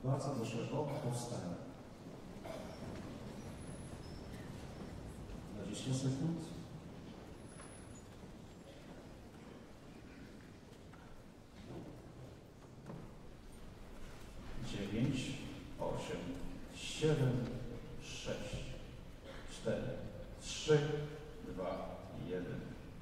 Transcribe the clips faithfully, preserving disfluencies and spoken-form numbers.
Wraca do szerokiego powstania. dwadzieścia sekund. dziewięć, osiem, siedem, sześć, cztery, trzy, dwa, jeden.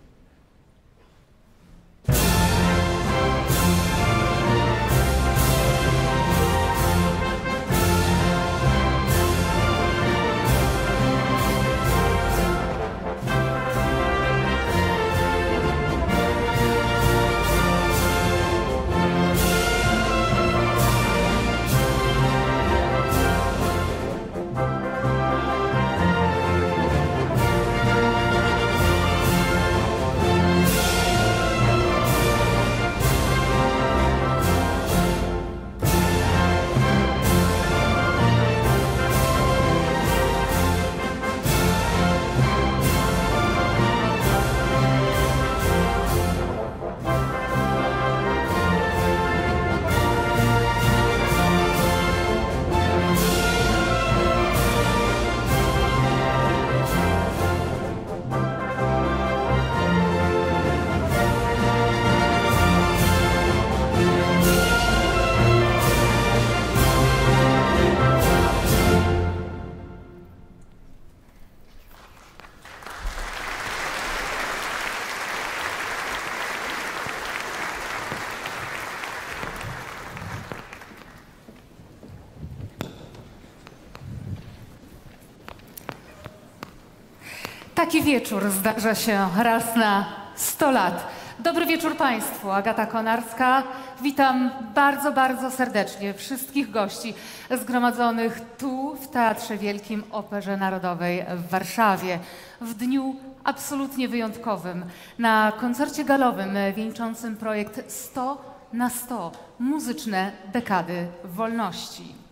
Taki wieczór zdarza się raz na sto lat. Dobry wieczór Państwu. Agata Konarska. Witam bardzo, bardzo serdecznie wszystkich gości zgromadzonych tu w Teatrze Wielkim Operze Narodowej w Warszawie w dniu absolutnie wyjątkowym, na koncercie galowym wieńczącym projekt sto na sto – Muzyczne dekady wolności.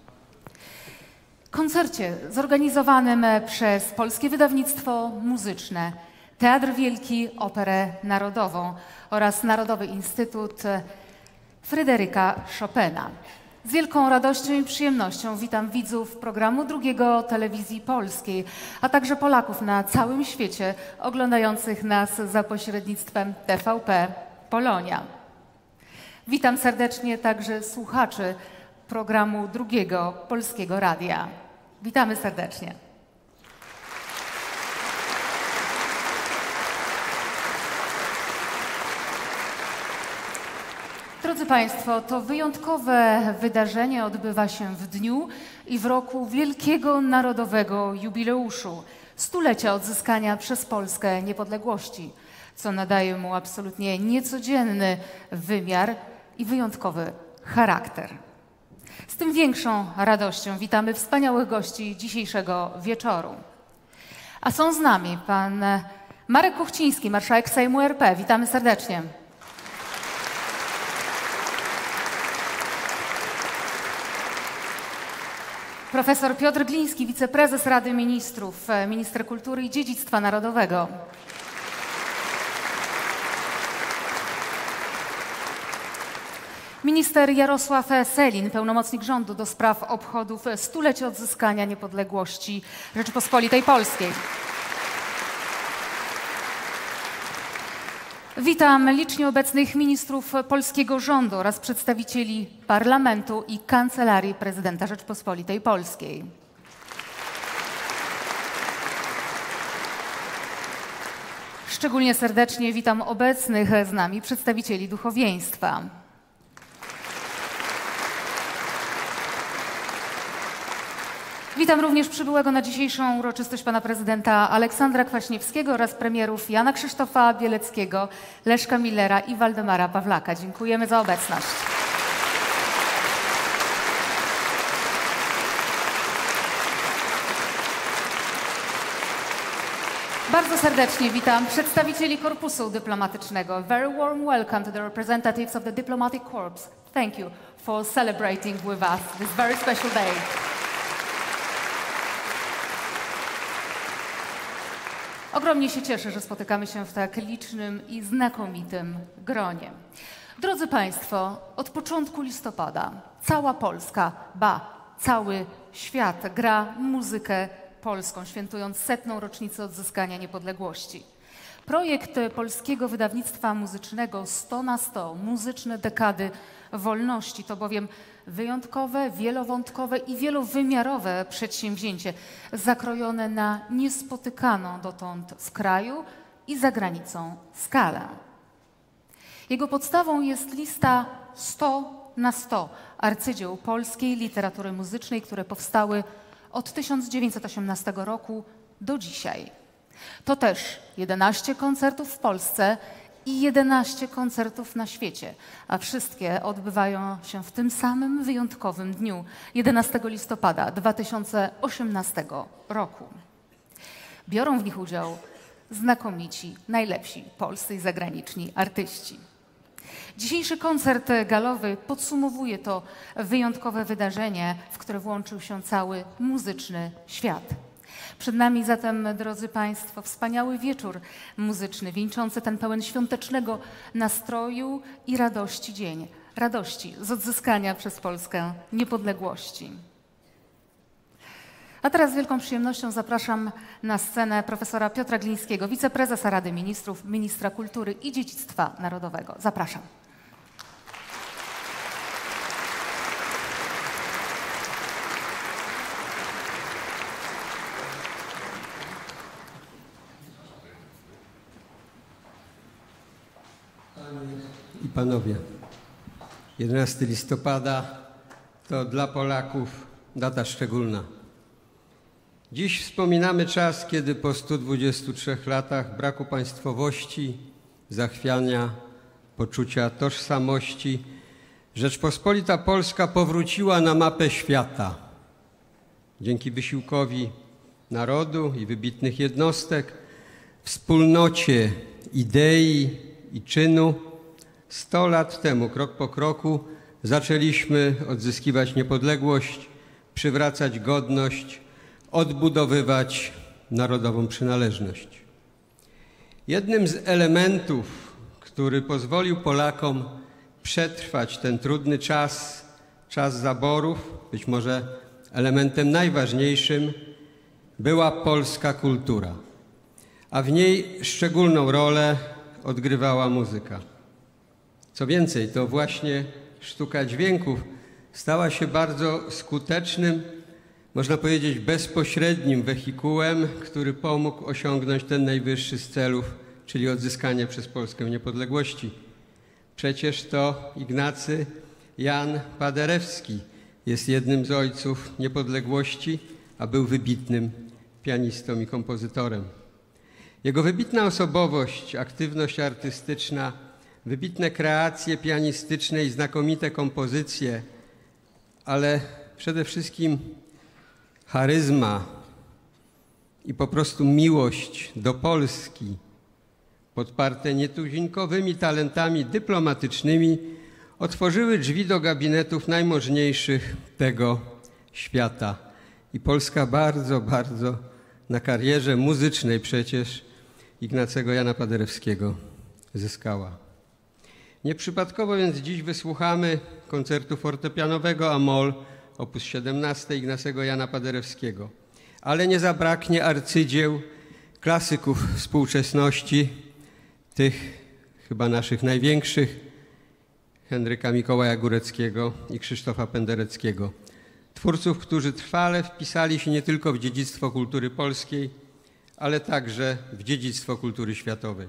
Koncercie zorganizowanym przez Polskie Wydawnictwo Muzyczne, Teatr Wielki Operę Narodową oraz Narodowy Instytut Fryderyka Chopina. Z wielką radością i przyjemnością witam widzów programu drugiego Telewizji Polskiej, a także Polaków na całym świecie oglądających nas za pośrednictwem T V P Polonia. Witam serdecznie także słuchaczy programu drugiego Polskiego Radia. Witamy serdecznie. Drodzy Państwo, to wyjątkowe wydarzenie odbywa się w dniu i w roku wielkiego narodowego jubileuszu, stulecia odzyskania przez Polskę niepodległości, co nadaje mu absolutnie niecodzienny wymiar i wyjątkowy charakter. Z tym większą radością witamy wspaniałych gości dzisiejszego wieczoru. A są z nami pan Marek Kuchciński, marszałek Sejmu R P. Witamy serdecznie. Profesor Piotr Gliński, wiceprezes Rady Ministrów, minister kultury i dziedzictwa narodowego. Minister Jarosław Sellin, pełnomocnik rządu do spraw obchodów stulecia odzyskania niepodległości Rzeczypospolitej Polskiej. Witam licznie obecnych ministrów polskiego rządu oraz przedstawicieli Parlamentu i Kancelarii Prezydenta Rzeczypospolitej Polskiej. Szczególnie serdecznie witam obecnych z nami przedstawicieli duchowieństwa. Witam również przybyłego na dzisiejszą uroczystość pana prezydenta Aleksandra Kwaśniewskiego oraz premierów Jana Krzysztofa Bieleckiego, Leszka Millera i Waldemara Pawlaka. Dziękujemy za obecność. Bardzo serdecznie witam przedstawicieli Korpusu Dyplomatycznego. Very warm welcome to the representatives of the Diplomatic Corps. Thank you for celebrating with us this very special day. Ogromnie się cieszę, że spotykamy się w tak licznym i znakomitym gronie. Drodzy Państwo, od początku listopada cała Polska, ba, cały świat gra muzykę polską, świętując setną rocznicę odzyskania niepodległości. Projekt Polskiego Wydawnictwa Muzycznego sto na sto, muzyczne dekady wolności, to bowiem wyjątkowe, wielowątkowe i wielowymiarowe przedsięwzięcie, zakrojone na niespotykaną dotąd w kraju i za granicą skalę. Jego podstawą jest lista sto na sto arcydzieł polskiej literatury muzycznej, które powstały od tysiąc dziewięćset osiemnastego roku do dzisiaj. To też jedenaście koncertów w Polsce i jedenaście koncertów na świecie, a wszystkie odbywają się w tym samym wyjątkowym dniu, jedenastego listopada dwa tysiące osiemnastego roku. Biorą w nich udział znakomici, najlepsi polscy i zagraniczni artyści. Dzisiejszy koncert galowy podsumowuje to wyjątkowe wydarzenie, w które włączył się cały muzyczny świat. Przed nami zatem, drodzy Państwo, wspaniały wieczór muzyczny, wieńczący ten pełen świątecznego nastroju i radości dzień. Radości z odzyskania przez Polskę niepodległości. A teraz z wielką przyjemnością zapraszam na scenę profesora Piotra Glińskiego, wiceprezesa Rady Ministrów, ministra kultury i dziedzictwa narodowego. Zapraszam. Panie i Panowie, jedenastego listopada to dla Polaków data szczególna. Dziś wspominamy czas, kiedy po stu dwudziestu trzech latach braku państwowości, zachwiania, poczucia tożsamości, Rzeczpospolita Polska powróciła na mapę świata. Dzięki wysiłkowi narodu i wybitnych jednostek, wspólnocie idei i czynu, sto lat temu, krok po kroku, zaczęliśmy odzyskiwać niepodległość, przywracać godność, odbudowywać narodową przynależność. Jednym z elementów, który pozwolił Polakom przetrwać ten trudny czas, czas zaborów, być może elementem najważniejszym, była polska kultura, a w niej szczególną rolę odgrywała muzyka. Co więcej, to właśnie sztuka dźwięków stała się bardzo skutecznym, można powiedzieć bezpośrednim wehikułem, który pomógł osiągnąć ten najwyższy z celów, czyli odzyskanie przez Polskę niepodległości. Przecież to Ignacy Jan Paderewski jest jednym z ojców niepodległości, a był wybitnym pianistą i kompozytorem. Jego wybitna osobowość, aktywność artystyczna, wybitne kreacje pianistyczne i znakomite kompozycje, ale przede wszystkim charyzma i po prostu miłość do Polski, podparte nietuzinkowymi talentami dyplomatycznymi, otworzyły drzwi do gabinetów najmożniejszych tego świata. I Polska bardzo, bardzo na karierze muzycznej przecież Ignacego Jana Paderewskiego zyskała. Nieprzypadkowo więc dziś wysłuchamy koncertu fortepianowego A-moll op. siedemnaście Ignacego Jana Paderewskiego. Ale nie zabraknie arcydzieł klasyków współczesności, tych chyba naszych największych, Henryka Mikołaja Góreckiego i Krzysztofa Pendereckiego. Twórców, którzy trwale wpisali się nie tylko w dziedzictwo kultury polskiej, ale także w dziedzictwo kultury światowej.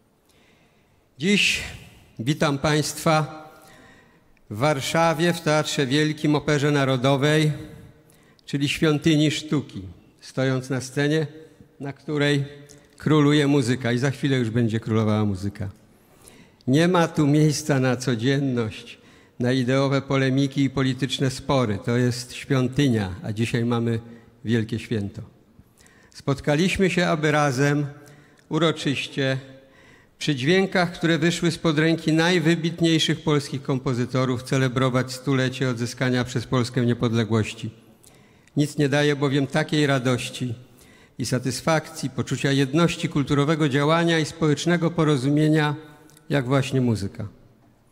Dziś witam Państwa w Warszawie, w Teatrze Wielkim Operze Narodowej, czyli świątyni sztuki, stojąc na scenie, na której króluje muzyka i za chwilę już będzie królowała muzyka. Nie ma tu miejsca na codzienność, na ideowe polemiki i polityczne spory. To jest świątynia, a dzisiaj mamy wielkie święto. Spotkaliśmy się, aby razem, uroczyście, przy dźwiękach, które wyszły spod ręki najwybitniejszych polskich kompozytorów, celebrować stulecie odzyskania przez Polskę niepodległości. Nic nie daje bowiem takiej radości i satysfakcji, poczucia jedności kulturowego działania i społecznego porozumienia, jak właśnie muzyka.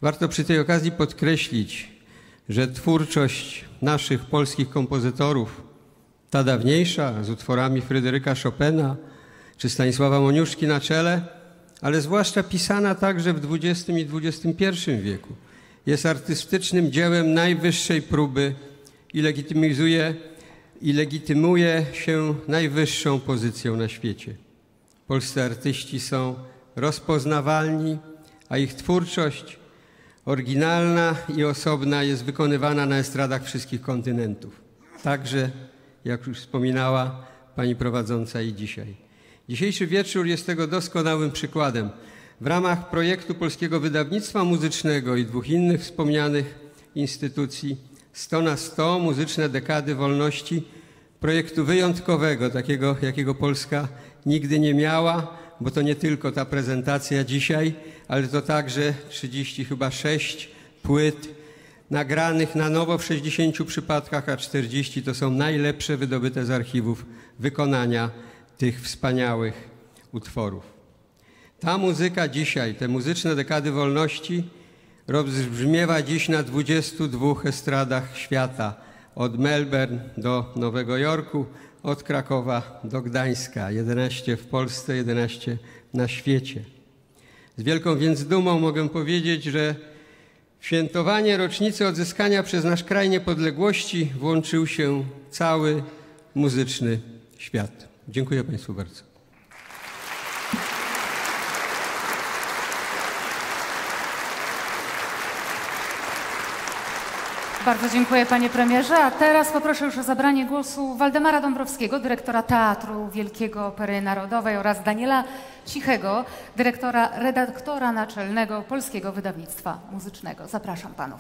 Warto przy tej okazji podkreślić, że twórczość naszych polskich kompozytorów, ta dawniejsza z utworami Fryderyka Chopina czy Stanisława Moniuszki na czele, ale zwłaszcza pisana także w dwudziestym i dwudziestym pierwszym wieku, jest artystycznym dziełem najwyższej próby i legitymizuje i legitymuje się najwyższą pozycją na świecie. Polscy artyści są rozpoznawalni, a ich twórczość oryginalna i osobna jest wykonywana na estradach wszystkich kontynentów. Także, jak już wspominała pani prowadząca i dzisiaj. Dzisiejszy wieczór jest tego doskonałym przykładem. W ramach projektu Polskiego Wydawnictwa Muzycznego i dwóch innych wspomnianych instytucji sto na sto Muzyczne Dekady Wolności, projektu wyjątkowego, takiego jakiego Polska nigdy nie miała, bo to nie tylko ta prezentacja dzisiaj, ale to także trzydzieści chyba sześć płyt nagranych na nowo w sześćdziesięciu przypadkach, a czterdzieści to są najlepsze wydobyte z archiwów wykonania tych wspaniałych utworów. Ta muzyka dzisiaj, te muzyczne dekady wolności rozbrzmiewa dziś na dwudziestu dwóch estradach świata, od Melbourne do Nowego Jorku, od Krakowa do Gdańska, jedenaście w Polsce, jedenaście na świecie. Z wielką więc dumą mogę powiedzieć, że w świętowanie rocznicy odzyskania przez nasz kraj niepodległości włączył się cały muzyczny świat. Dziękuję państwu bardzo. Bardzo dziękuję panie premierze, a teraz poproszę już o zabranie głosu Waldemara Dąbrowskiego, dyrektora Teatru Wielkiego Opery Narodowej oraz Daniela Cichego, dyrektora, redaktora naczelnego Polskiego Wydawnictwa Muzycznego. Zapraszam panów.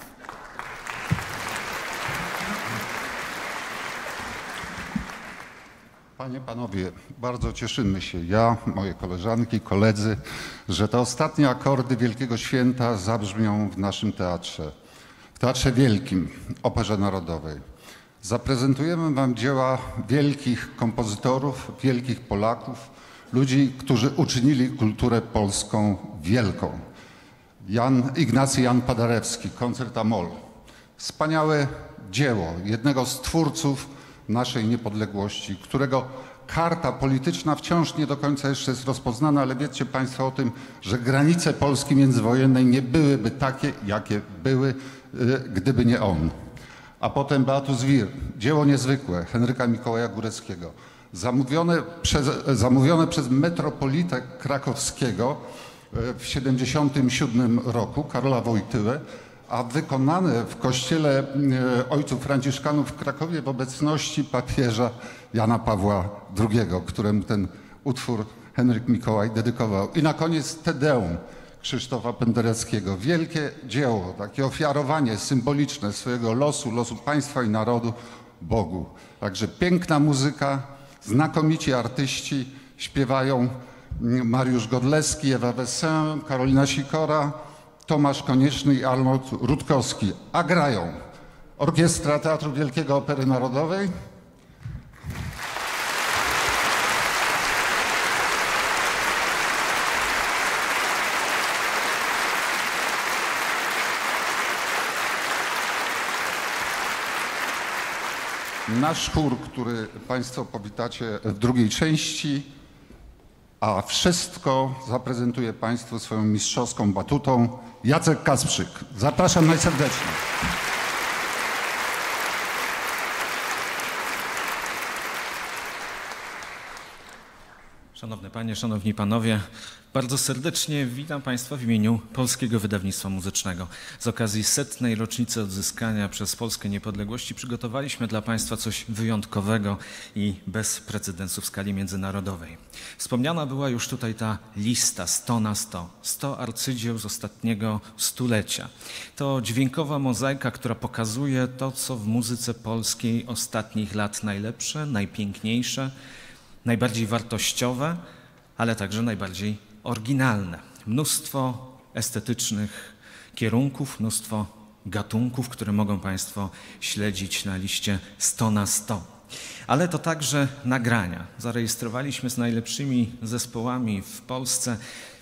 Panie, panowie, bardzo cieszymy się, ja, moje koleżanki, koledzy, że te ostatnie akordy Wielkiego Święta zabrzmią w naszym teatrze. W Teatrze Wielkim Operze Narodowej. Zaprezentujemy wam dzieła wielkich kompozytorów, wielkich Polaków, ludzi, którzy uczynili kulturę polską wielką. Jan, Ignacy Jan Paderewski, Koncert a-moll. Wspaniałe dzieło jednego z twórców naszej niepodległości, którego karta polityczna wciąż nie do końca jeszcze jest rozpoznana, ale wiecie państwo o tym, że granice Polski międzywojennej nie byłyby takie, jakie były, gdyby nie on. A potem Beatus Wir, dzieło niezwykłe Henryka Mikołaja Góreckiego, zamówione przez, zamówione przez metropolitę krakowskiego w siedemdziesiątym siódmym roku, Karola Wojtyłę, a wykonane w kościele ojców franciszkanów w Krakowie w obecności papieża Jana Pawła drugiego, któremu ten utwór Henryk Mikołaj dedykował. I na koniec Te Deum Krzysztofa Pendereckiego. Wielkie dzieło, takie ofiarowanie symboliczne swojego losu, losu państwa i narodu Bogu. Także piękna muzyka, znakomici artyści śpiewają Mariusz Godlewski, Ewa Wessin, Karolina Sikora, Tomasz Konieczny i Arnold Rutkowski. A grają Orkiestra Teatru Wielkiego Opery Narodowej, nasz chór, który państwo powitacie w drugiej części, a wszystko zaprezentuje państwu swoją mistrzowską batutą Jacek Kasprzyk. Zapraszam najserdeczniej. Szanowne panie, szanowni panowie, bardzo serdecznie witam państwa w imieniu Polskiego Wydawnictwa Muzycznego. Z okazji setnej rocznicy odzyskania przez Polskę niepodległości przygotowaliśmy dla państwa coś wyjątkowego i bez precedensu w skali międzynarodowej. Wspomniana była już tutaj ta lista sto na sto. sto arcydzieł z ostatniego stulecia. To dźwiękowa mozaika, która pokazuje to, co w muzyce polskiej ostatnich lat najlepsze, najpiękniejsze, najbardziej wartościowe, ale także najbardziej oryginalne. Mnóstwo estetycznych kierunków, mnóstwo gatunków, które mogą państwo śledzić na liście sto na sto. Ale to także nagrania. Zarejestrowaliśmy z najlepszymi zespołami w Polsce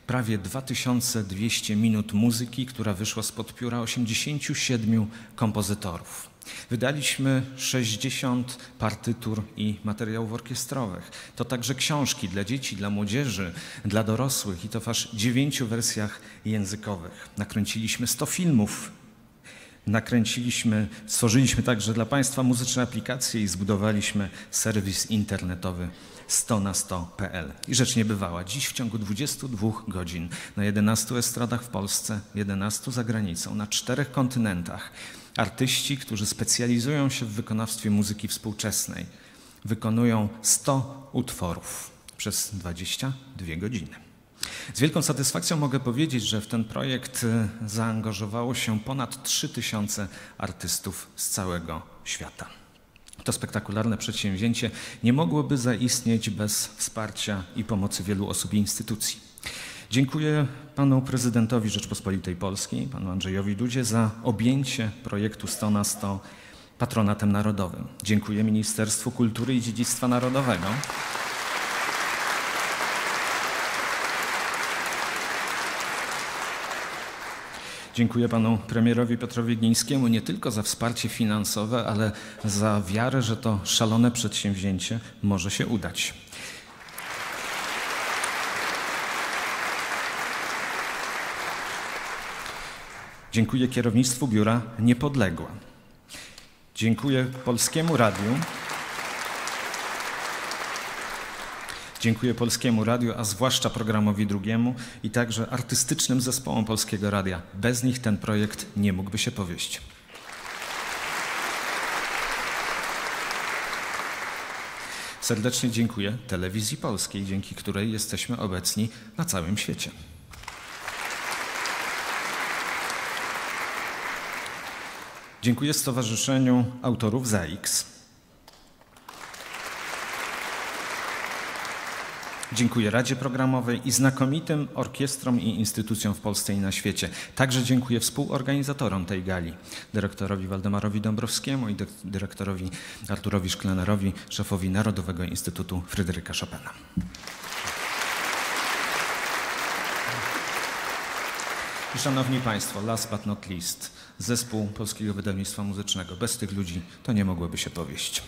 prawie dwa tysiące dwieście minut muzyki, która wyszła spod pióra osiemdziesięciu siedmiu kompozytorów. Wydaliśmy sześćdziesiąt partytur i materiałów orkiestrowych. To także książki dla dzieci, dla młodzieży, dla dorosłych i to w aż dziewięciu wersjach językowych. Nakręciliśmy sto filmów. Nakręciliśmy, stworzyliśmy także dla Państwa muzyczne aplikacje i zbudowaliśmy serwis internetowy sto na sto kropka p l. I rzecz niebywała. Dziś w ciągu dwudziestu dwóch godzin na jedenastu estradach w Polsce, jedenastu za granicą, na czterech kontynentach artyści, którzy specjalizują się w wykonawstwie muzyki współczesnej, wykonują sto utworów przez dwadzieścia dwie godziny. Z wielką satysfakcją mogę powiedzieć, że w ten projekt zaangażowało się ponad trzy tysiące artystów z całego świata. To spektakularne przedsięwzięcie nie mogłoby zaistnieć bez wsparcia i pomocy wielu osób i instytucji. Dziękuję panu prezydentowi Rzeczpospolitej Polskiej, panu Andrzejowi Dudzie, za objęcie projektu sto na sto patronatem narodowym. Dziękuję Ministerstwu Kultury i Dziedzictwa Narodowego. Dziękuję panu premierowi Piotrowi Glińskiemu nie tylko za wsparcie finansowe, ale za wiarę, że to szalone przedsięwzięcie może się udać. Dziękuję kierownictwu Biura Niepodległa. Dziękuję Polskiemu Radiu. Dziękuję Polskiemu Radiu, a zwłaszcza Programowi Drugiemu i także artystycznym zespołom Polskiego Radia. Bez nich ten projekt nie mógłby się powieść. Serdecznie dziękuję Telewizji Polskiej, dzięki której jesteśmy obecni na całym świecie. Dziękuję Stowarzyszeniu Autorów Z A X. Dziękuję Radzie Programowej i znakomitym orkiestrom i instytucjom w Polsce i na świecie. Także dziękuję współorganizatorom tej gali, dyrektorowi Waldemarowi Dąbrowskiemu i dyrektorowi Arturowi Szklenerowi, szefowi Narodowego Instytutu Fryderyka Chopina. I szanowni Państwo, last but not least, zespół Polskiego Wydawnictwa Muzycznego. Bez tych ludzi to nie mogłoby się powieść.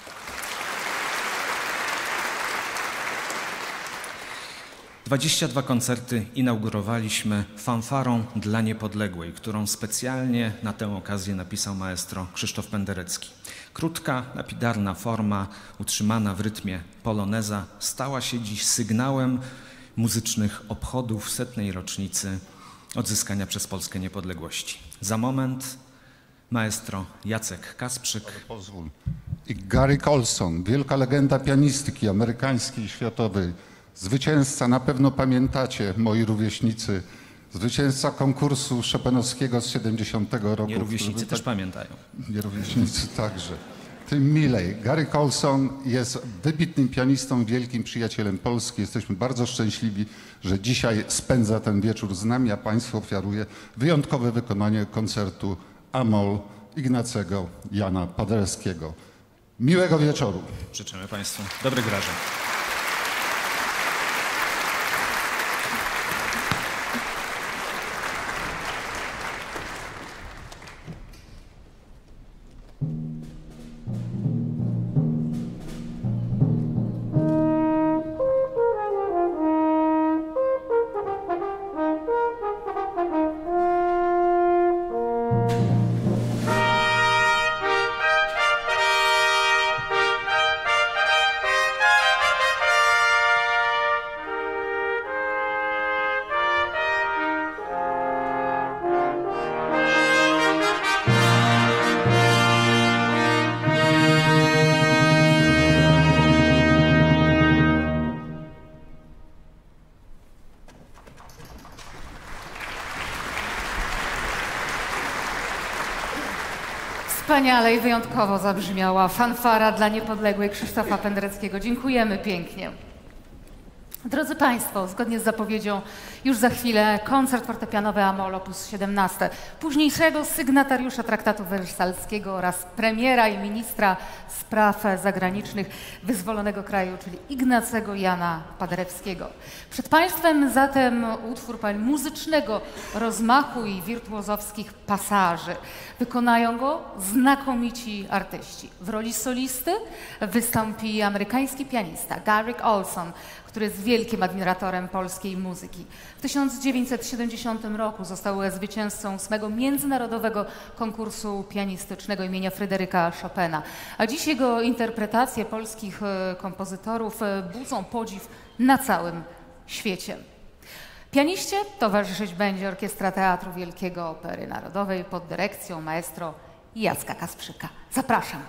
dwadzieścia dwa koncerty inaugurowaliśmy fanfarą dla Niepodległej, którą specjalnie na tę okazję napisał maestro Krzysztof Penderecki. Krótka, lapidarna forma, utrzymana w rytmie poloneza, stała się dziś sygnałem muzycznych obchodów setnej rocznicy odzyskania przez Polskę niepodległości. Za moment maestro Jacek Kasprzyk. Pozwól. I Gary Colson, wielka legenda pianistyki amerykańskiej i światowej. Zwycięzca, na pewno pamiętacie, moi rówieśnicy, zwycięzca konkursu chopinowskiego z siedemdziesiątego roku. Nierówieśnicy też pamiętają. Nierówieśnicy także. Tym milej. Gary Colson jest wybitnym pianistą, wielkim przyjacielem Polski. Jesteśmy bardzo szczęśliwi, że dzisiaj spędza ten wieczór z nami, a Państwu ofiaruje wyjątkowe wykonanie koncertu A-moll Ignacego Jana Paderewskiego. Miłego wieczoru. Życzymy Państwu dobrych wrażeń. Wspaniale i wyjątkowo zabrzmiała fanfara dla Niepodległej Krzysztofa Pendereckiego. Dziękujemy pięknie. Drodzy Państwo, zgodnie z zapowiedzią, już za chwilę koncert fortepianowy A-moll op. siedemnaście, późniejszego sygnatariusza traktatu wersalskiego oraz premiera i ministra spraw zagranicznych wyzwolonego kraju, czyli Ignacego Jana Paderewskiego. Przed Państwem zatem utwór muzycznego rozmachu i wirtuozowskich pasaży. Wykonają go znakomici artyści. W roli solisty wystąpi amerykański pianista Garrick Olson, który jest wielkim admiratorem polskiej muzyki. W tysiąc dziewięćset siedemdziesiątym roku został zwycięzcą ósmego międzynarodowego konkursu pianistycznego imienia Fryderyka Chopina. A dziś jego interpretacje polskich kompozytorów budzą podziw na całym świecie. Pianiście towarzyszyć będzie Orkiestra Teatru Wielkiego Opery Narodowej pod dyrekcją maestro Jacka Kasprzyka. Zapraszam.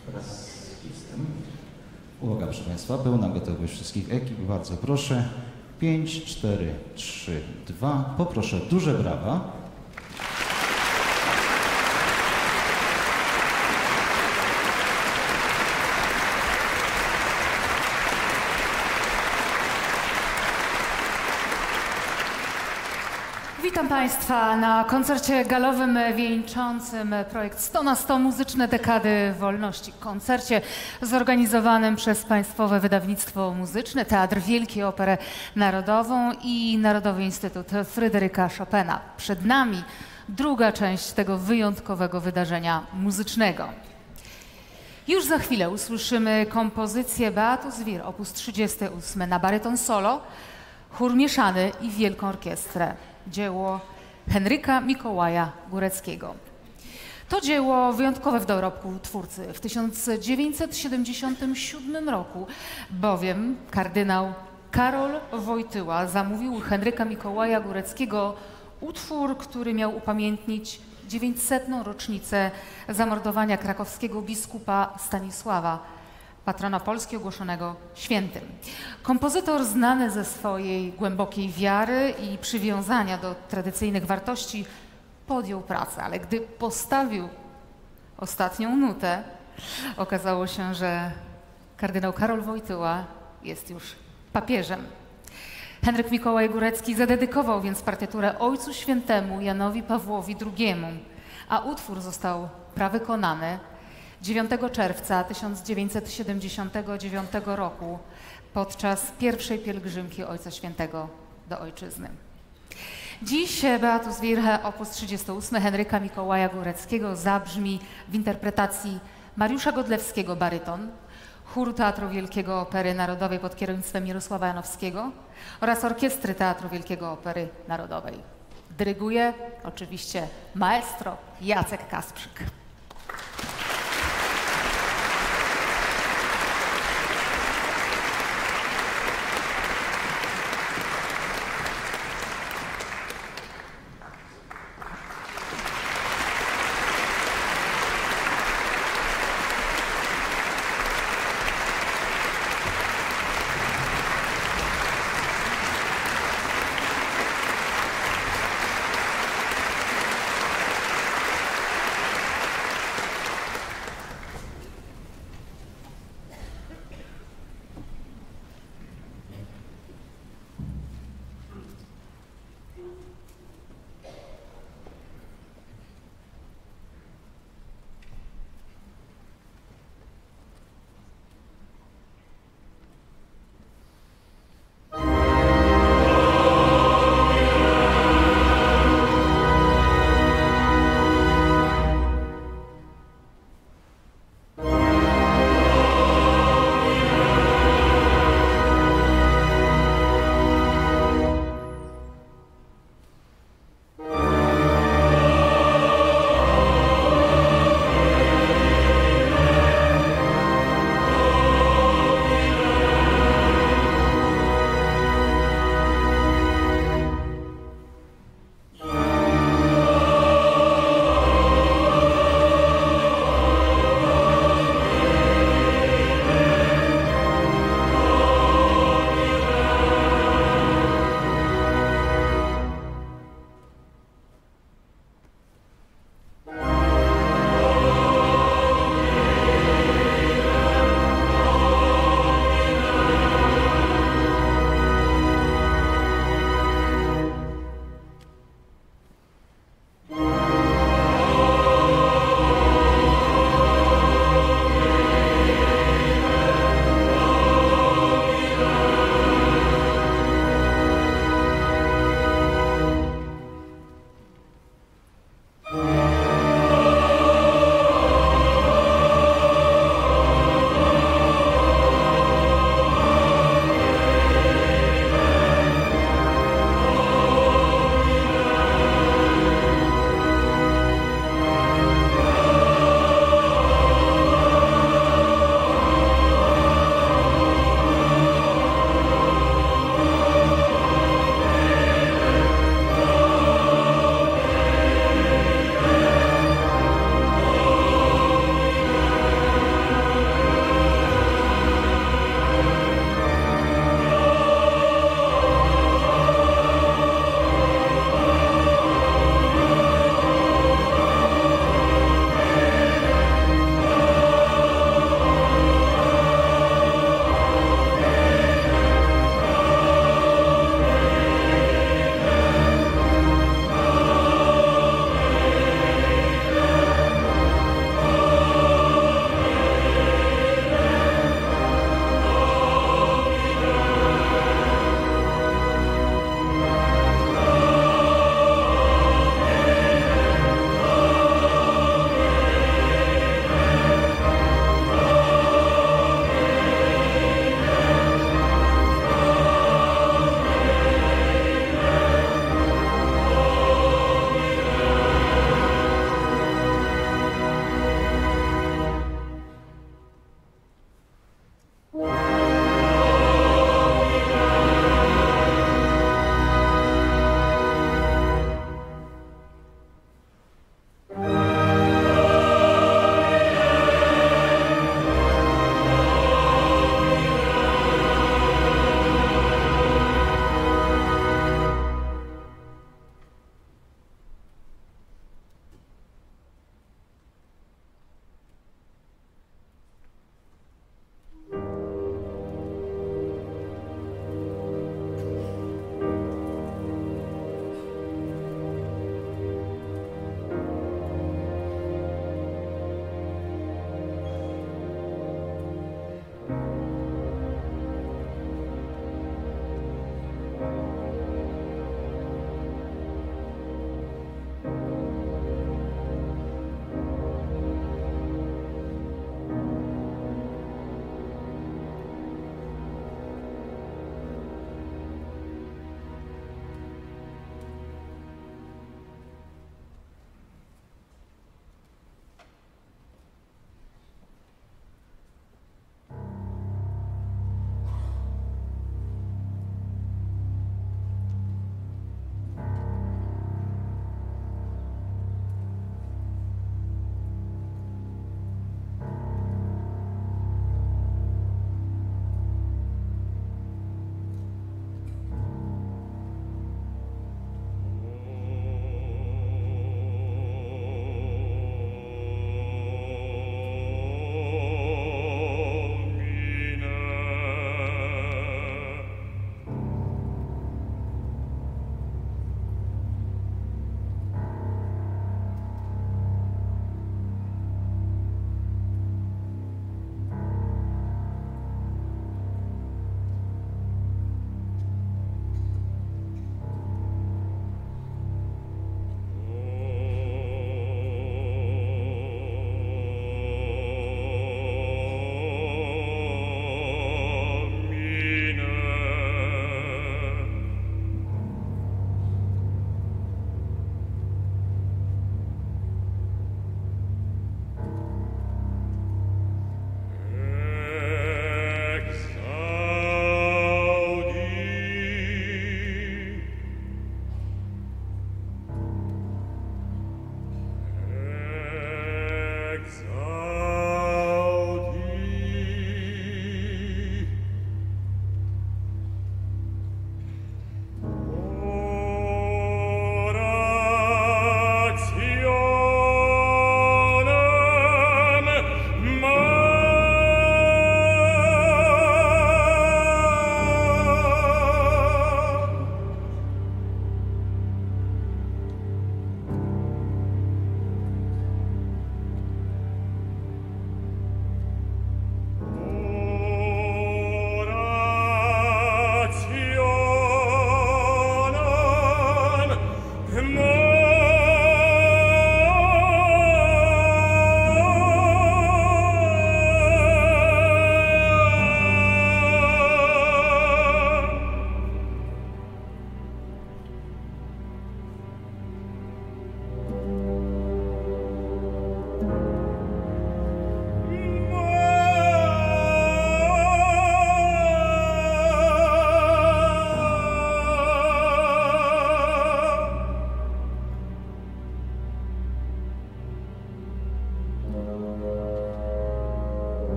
wraz z listem. Uwaga, proszę Państwa, pełna gotowość wszystkich ekip. Bardzo proszę. pięć, cztery, trzy, dwa. Poproszę duże brawa. Witam Państwa na koncercie galowym wieńczącym projekt sto na sto Muzyczne Dekady Wolności. Koncercie zorganizowanym przez Państwowe Wydawnictwo Muzyczne, Teatr Wielki, Operę Narodową i Narodowy Instytut Fryderyka Chopina. Przed nami druga część tego wyjątkowego wydarzenia muzycznego. Już za chwilę usłyszymy kompozycję Beatus Wir, opus trzydziesty ósmy na baryton solo, chór mieszany i wielką orkiestrę. Dzieło Henryka Mikołaja Góreckiego. To dzieło wyjątkowe w dorobku twórcy. W tysiąc dziewięćset siedemdziesiątym siódmym roku bowiem kardynał Karol Wojtyła zamówił Henryka Mikołaja Góreckiego utwór, który miał upamiętnić dziewięćsetną rocznicę zamordowania krakowskiego biskupa Stanisława, patrona Polski ogłoszonego świętym. Kompozytor znany ze swojej głębokiej wiary i przywiązania do tradycyjnych wartości podjął pracę, ale gdy postawił ostatnią nutę, okazało się, że kardynał Karol Wojtyła jest już papieżem. Henryk Mikołaj Górecki zadedykował więc partyturę Ojcu Świętemu Janowi Pawłowi drugiemu, a utwór został prawykonany dziewiątego czerwca tysiąc dziewięćset siedemdziesiątego dziewiątego roku podczas pierwszej pielgrzymki Ojca Świętego do Ojczyzny. Dziś Beatus Wir, opus trzydziesty ósmy Henryka Mikołaja Góreckiego zabrzmi w interpretacji Mariusza Godlewskiego baryton, chóru Teatru Wielkiego Opery Narodowej pod kierownictwem Mirosława Janowskiego oraz Orkiestry Teatru Wielkiego Opery Narodowej. Dyryguje oczywiście maestro Jacek Kasprzyk.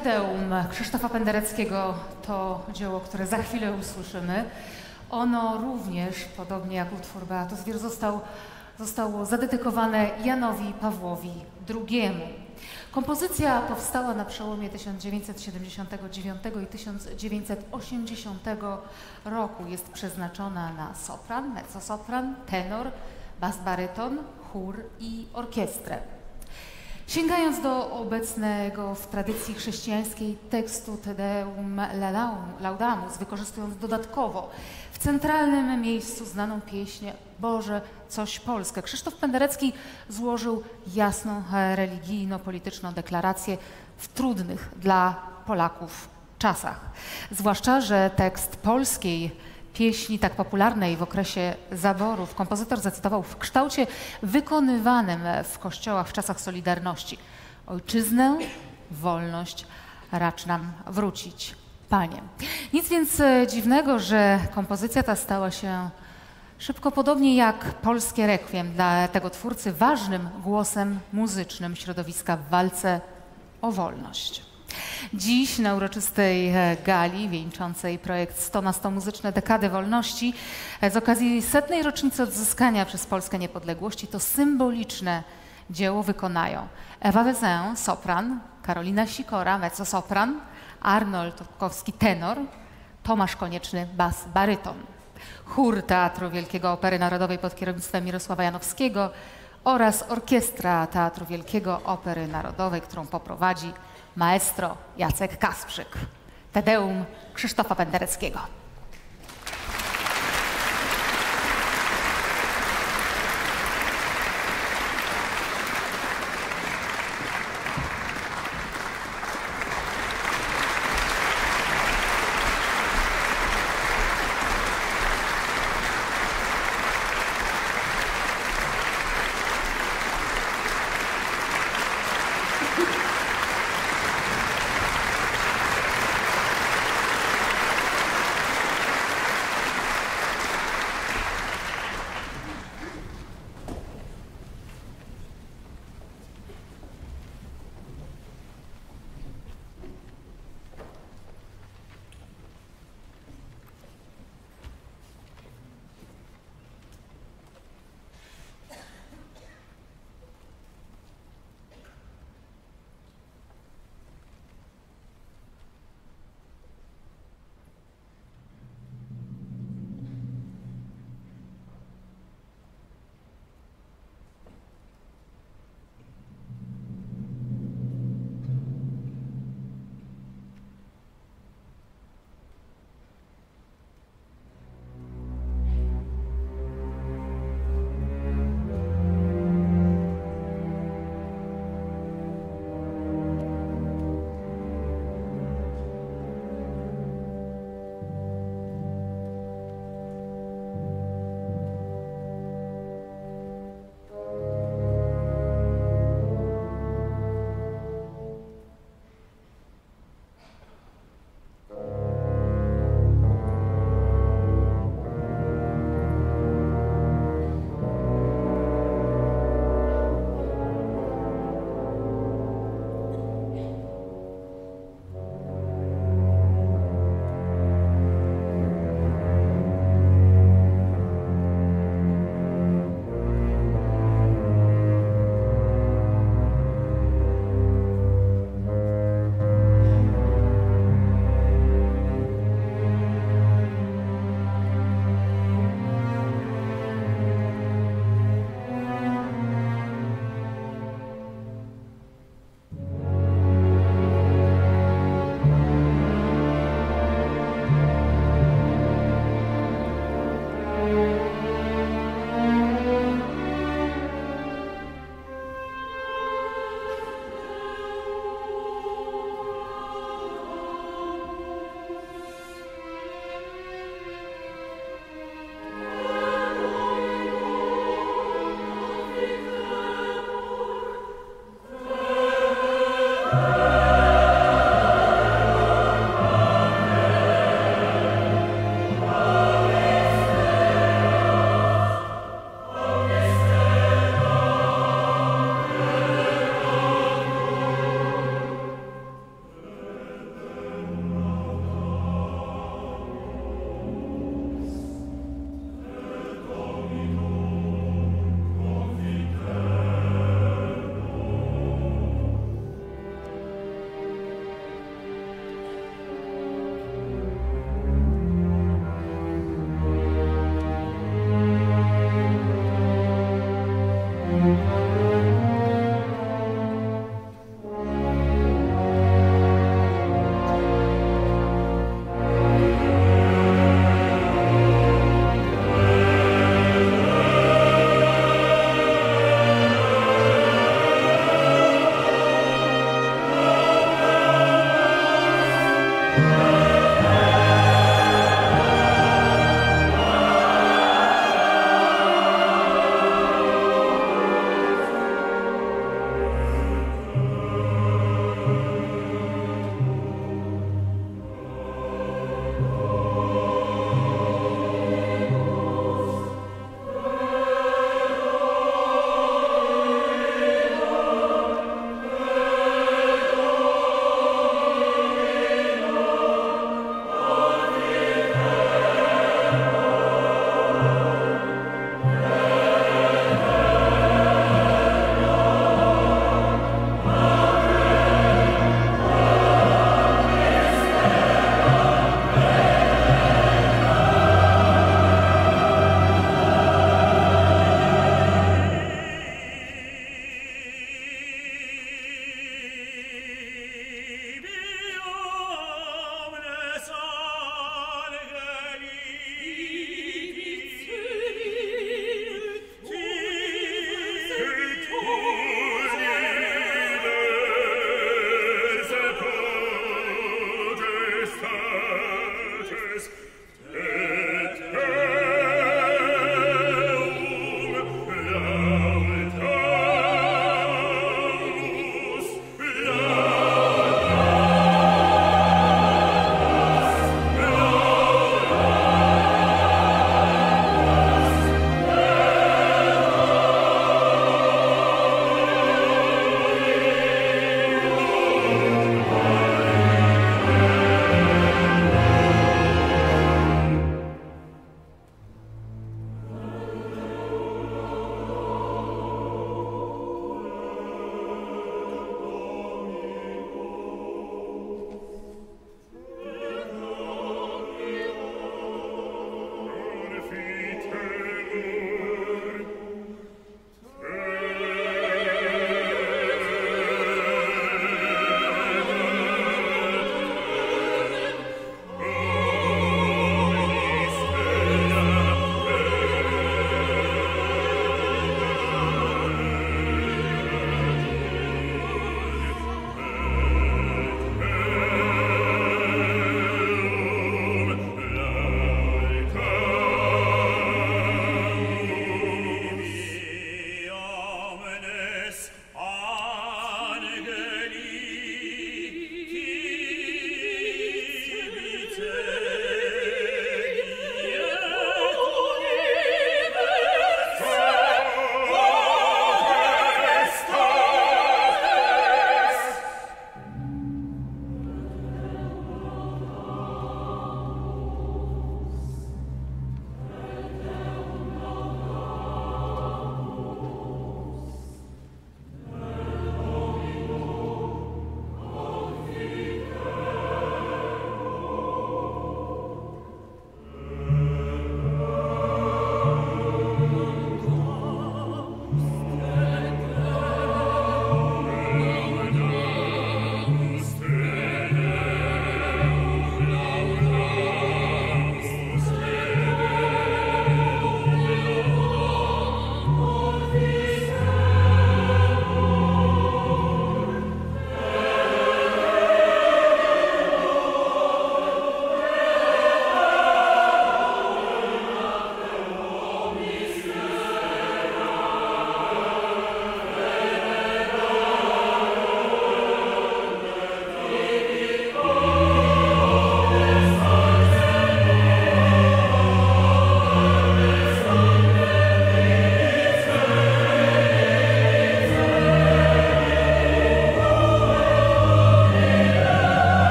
Tedeum Krzysztofa Pendereckiego to dzieło, które za chwilę usłyszymy. Ono również, podobnie jak utwór Beatus Wir, został, zostało zadedykowane Janowi Pawłowi drugiemu. Kompozycja powstała na przełomie tysiąc dziewięćset siedemdziesiątego dziewiątego i tysiąc dziewięćset osiemdziesiątego roku. Jest przeznaczona na sopran, mezzosopran, tenor, bas baryton, chór i orkiestrę. Sięgając do obecnego w tradycji chrześcijańskiej tekstu Te Deum Laudamus, wykorzystując dodatkowo w centralnym miejscu znaną pieśń Boże, coś Polskę, Krzysztof Penderecki złożył jasną religijno-polityczną deklarację w trudnych dla Polaków czasach. Zwłaszcza, że tekst polskiej pieśni tak popularnej w okresie zaborów kompozytor zacytował w kształcie wykonywanym w kościołach w czasach Solidarności. Ojczyznę, wolność racz nam wrócić, Panie. Nic więc dziwnego, że kompozycja ta stała się szybko, podobnie jak polskie rekwiem dla tego twórcy, ważnym głosem muzycznym środowiska w walce o wolność. Dziś na uroczystej gali wieńczącej projekt sto na sto Muzyczne Dekady Wolności z okazji setnej rocznicy odzyskania przez Polskę niepodległości to symboliczne dzieło wykonają Ewa Wezę, sopran, Karolina Sikora, mezzosopran, Arnold Turkowski, tenor, Tomasz Konieczny, bas baryton. Chór Teatru Wielkiego Opery Narodowej pod kierownictwem Mirosława Janowskiego oraz Orkiestra Teatru Wielkiego Opery Narodowej, którą poprowadzi maestro Jacek Kasprzyk. Te Deum Krzysztofa Pendereckiego.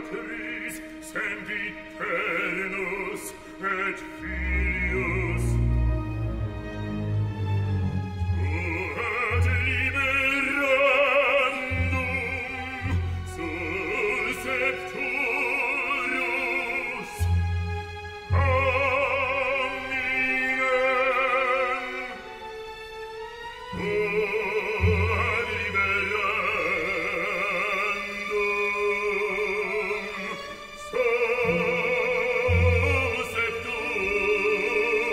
Patris, sempiternus et Filius. Tuat liberandum suscepturus. Aminem. Tuat liberandum suscepturus.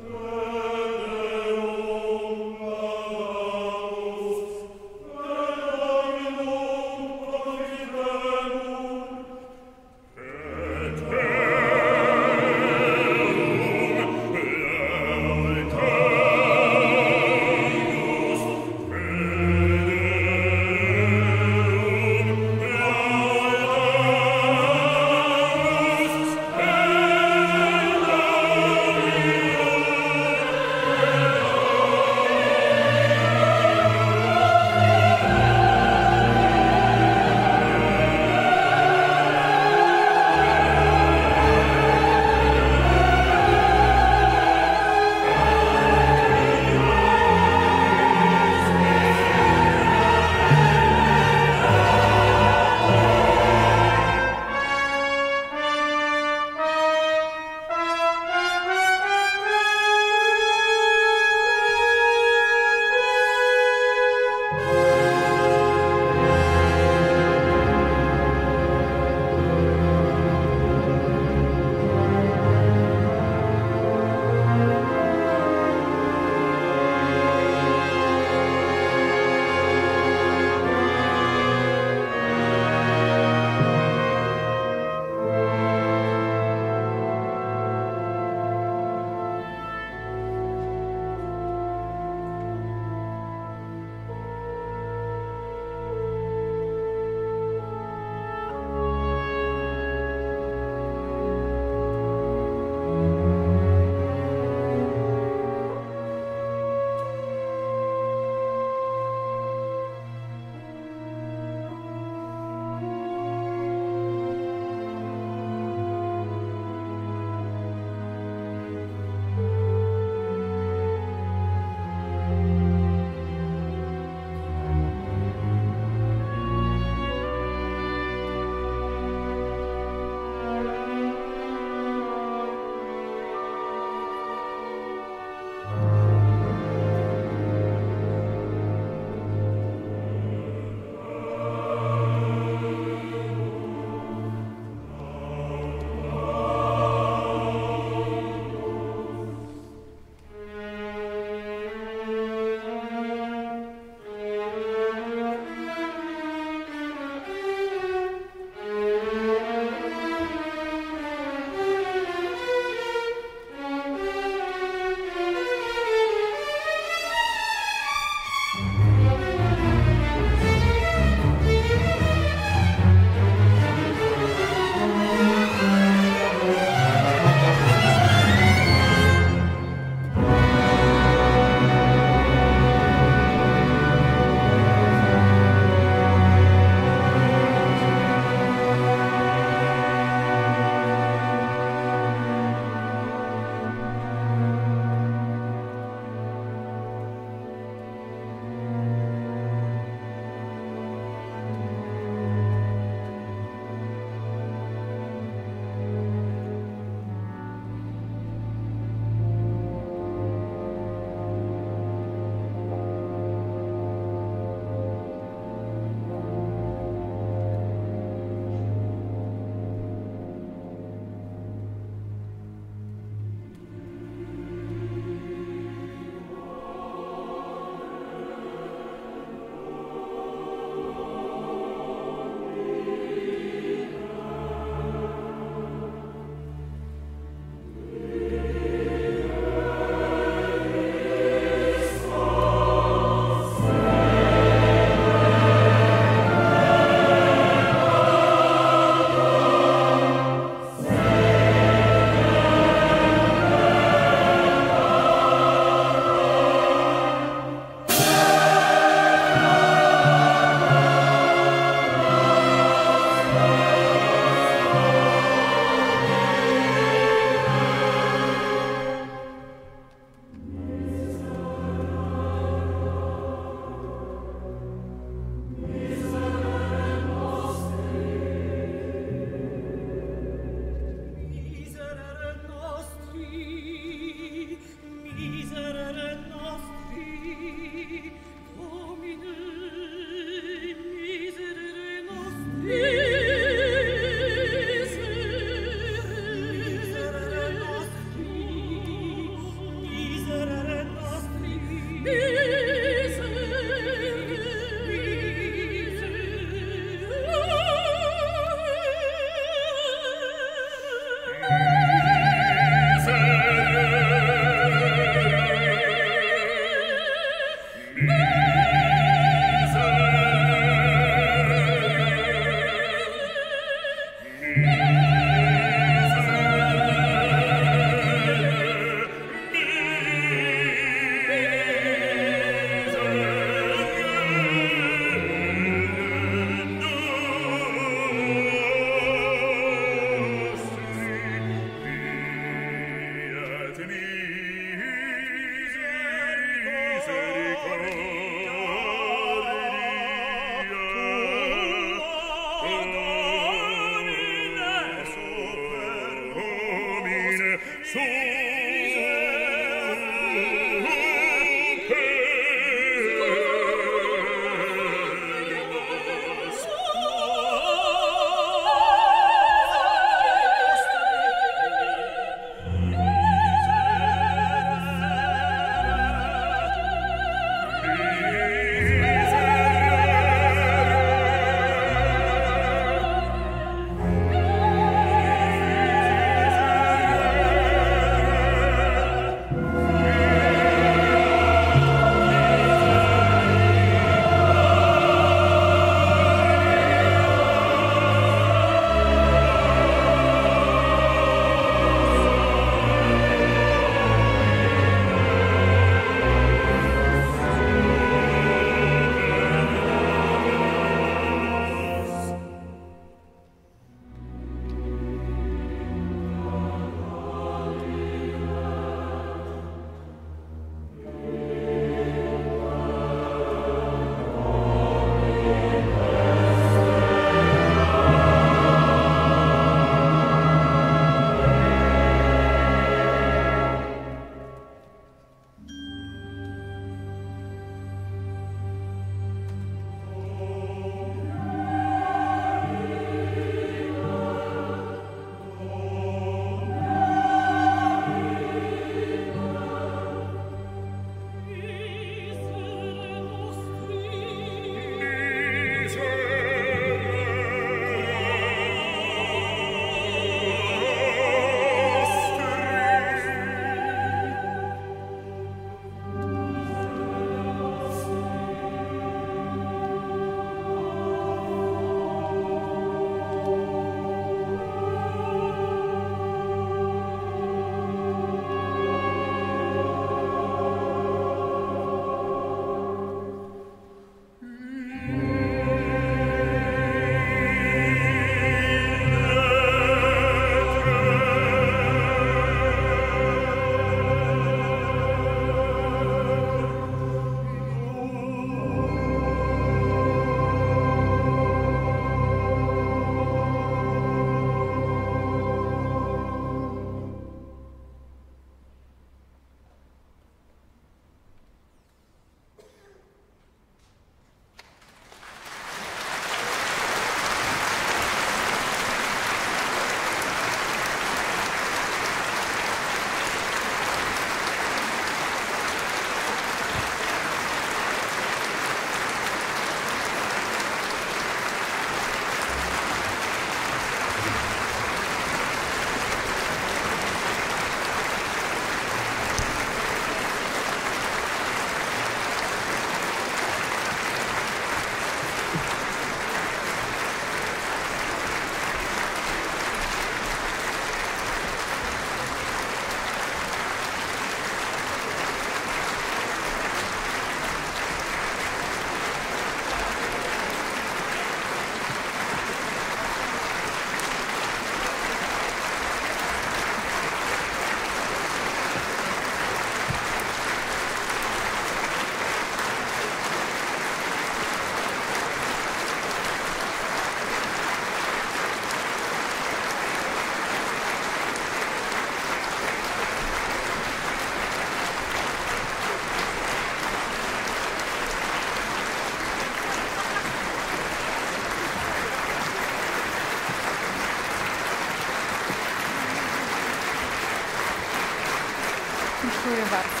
Dziękuję bardzo.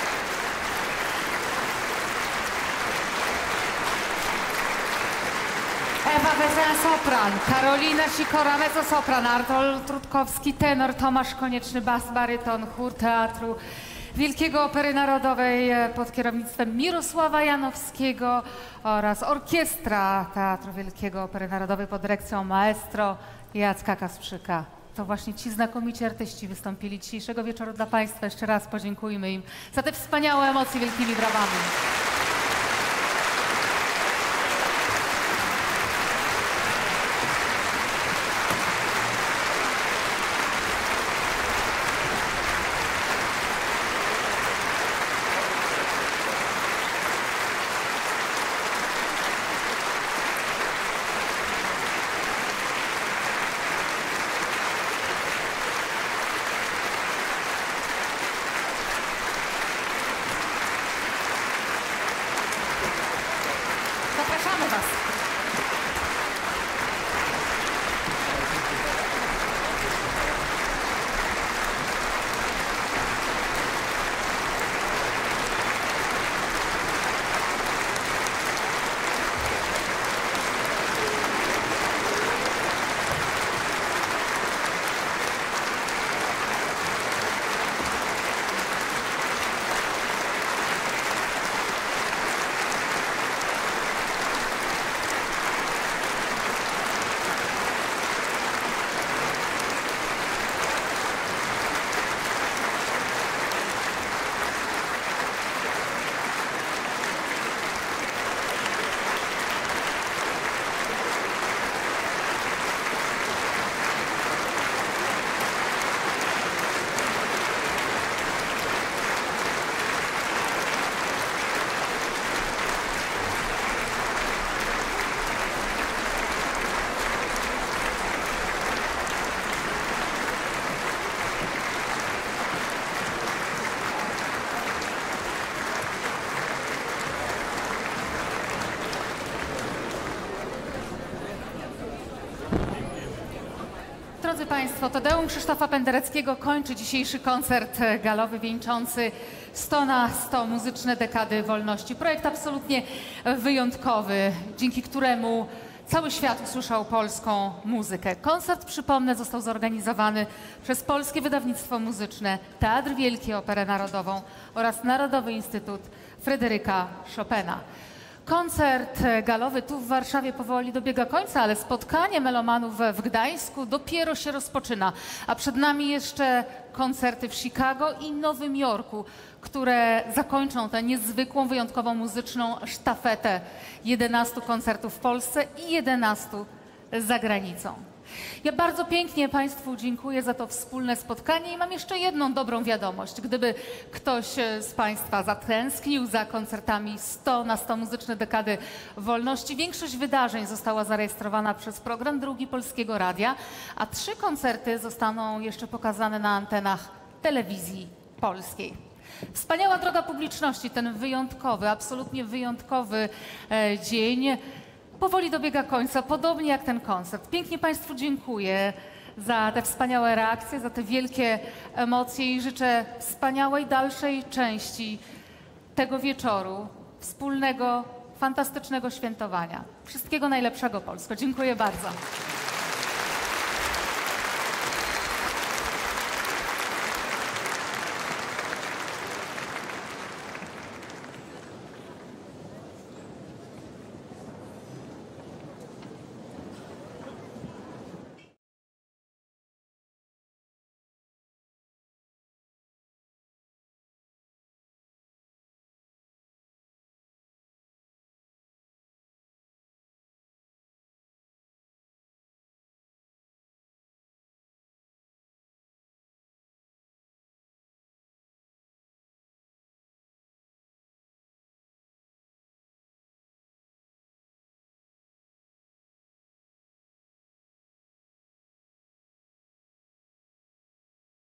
Ewa Wezena sopran, Karolina Sikora mezzosopran, Arnold Trudkowski tenor, Tomasz Konieczny bas, baryton, chór Teatru Wielkiego Opery Narodowej pod kierownictwem Mirosława Janowskiego oraz orkiestra Teatru Wielkiego Opery Narodowej pod dyrekcją maestro Jacka Kasprzyka. To właśnie ci znakomici artyści wystąpili dzisiejszego wieczoru dla Państwa. Jeszcze raz podziękujmy im za te wspaniałe emocje wielkimi brawami. Drodzy Państwo, Tedeum Krzysztofa Pendereckiego kończy dzisiejszy koncert galowy wieńczący sto na sto muzyczne dekady wolności. Projekt absolutnie wyjątkowy, dzięki któremu cały świat usłyszał polską muzykę. Koncert, przypomnę, został zorganizowany przez Polskie Wydawnictwo Muzyczne, Teatr Wielki, Operę Narodową oraz Narodowy Instytut Fryderyka Chopina. Koncert galowy tu w Warszawie powoli dobiega końca, ale spotkanie melomanów w Gdańsku dopiero się rozpoczyna. A przed nami jeszcze koncerty w Chicago i Nowym Jorku, które zakończą tę niezwykłą, wyjątkową muzyczną sztafetę jedenastu koncertów w Polsce i jedenastu za granicą. Ja bardzo pięknie Państwu dziękuję za to wspólne spotkanie i mam jeszcze jedną dobrą wiadomość. Gdyby ktoś z Państwa zatęsknił za koncertami sto na sto muzyczne dekady wolności, większość wydarzeń została zarejestrowana przez program Drugi Polskiego Radia, a trzy koncerty zostaną jeszcze pokazane na antenach telewizji polskiej. Wspaniała droga publiczności, ten wyjątkowy, absolutnie wyjątkowy e, dzień powoli dobiega końca, podobnie jak ten koncert. Pięknie Państwu dziękuję za te wspaniałe reakcje, za te wielkie emocje i życzę wspaniałej dalszej części tego wieczoru, wspólnego, fantastycznego świętowania. Wszystkiego najlepszego, Polsko. Dziękuję bardzo.